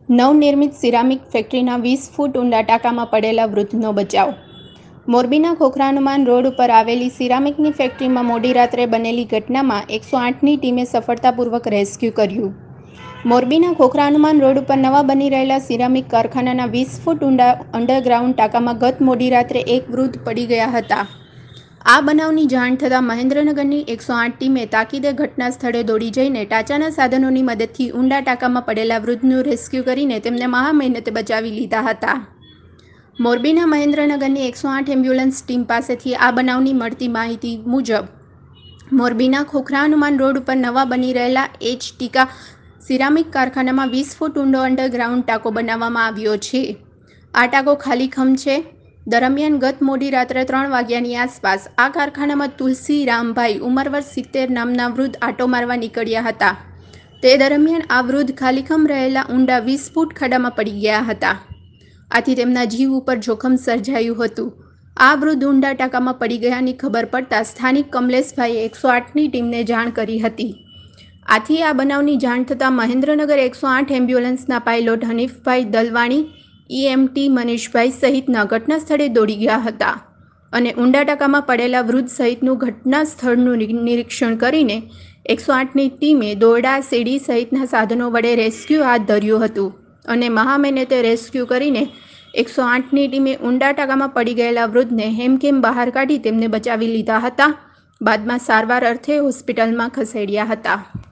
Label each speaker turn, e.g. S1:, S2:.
S1: નવનિર્મિત સિરામિક ફેક્ટરીના 20 ફૂટ ઊંડા ટાંકામાં પડેલા વૃદ્ધનો બચાવ. મોરબીના ખોખરા હનુમાન રોડ ઉપર આવેલી સિરામિકની ફેક્ટરીમાં મોડી રાત્રે બનેલી ઘટનામાં 108ની ટીમે સફળતાપૂર્વક રેસ્ક્યુ કર્યું. મોરબીના ખોખરા હનુમાન રોડ ઉપર નવા બની રહેલા સિરામિક કારખાનાના 20 ફૂટ ઊંડા અંડરગ્રાઉન્ડ ટાંકામાં ગત મોડી રાત્રે એક વૃદ્ધ પડી ગયા હતા. આ બનાવની જાણ થતાં મહેન્દ્રનગરની 108 ટીમે તાકીદે ઘટના સ્થળે દોડી જઈને ટાંચાના સાધનોની મદદથી ઊંડા ટાંકામાં પડેલા વૃદ્ધનું રેસ્ક્યુ કરીને તેમને મહામહેનતે બચાવી લીધા હતા. મોરબીના મહેન્દ્રનગરની 108 એમ્બ્યુલન્સ ટીમ પાસેથી આ બનાવની મળતી માહિતી મુજબ મોરબીના ખોખરા હનુમાન રોડ ઉપર નવા બની રહેલા ટીકા સિરામિક કારખાનામાં 20 ફૂટ ઊંડો અંડરગ્રાઉન્ડ ટાંકો બનાવવામાં આવ્યો છે. આ ટાંકો ખાલીખમ છે. દરમિયાન ગત મોડી રાત્રે 3 વાગ્યાની આસપાસ આ કારખાનામાં તુલસી રામભાઈ ઉંમર વર્ષ 70 નામના વૃદ્ધ આંટો મારવા નીકળ્યા હતા. તે દરમિયાન આ વૃદ્ધ ખાલીખમ રહેલા ઊંડા 20 ફૂટ ખાડામાં પડી ગયા હતા. આથી તેમના જીવ ઉપર જોખમ સર્જાયું હતું. આ વૃદ્ધ ઊંડા ટાંકામાં પડી ગયાની ખબર પડતા સ્થાનિક કમલેશભાઈએ 108ની ટીમને જાણ કરી હતી. આથી આ બનાવની જાણ થતાં મહેન્દ્રનગર 108 એમ્બ્યુલન્સના પાયલોટ હનીફભાઈ દલવાણી, EMT મનીષભાઈ સહિતના ઘટના સ્થળે દોડી ગયા હતા અને ઊંડા ટાંકામાં પડેલા વૃદ્ધ સહિતનું ઘટના સ્થળનું નિરીક્ષણ કરીને 108ની ટીમે દોરડા, સીડી સહિતના સાધનો વડે રેસ્ક્યુ હાથ ધર્યું હતું અને મહામહેનતે રેસ્ક્યુ કરીને 108ની ટીમે ઊંડા ટાંકામાં પડી ગયેલા વૃદ્ધને હેમખેમ બહાર કાઢી તેમને બચાવી લીધા હતા. બાદમાં સારવાર અર્થે હોસ્પિટલમાં ખસેડ્યા હતા.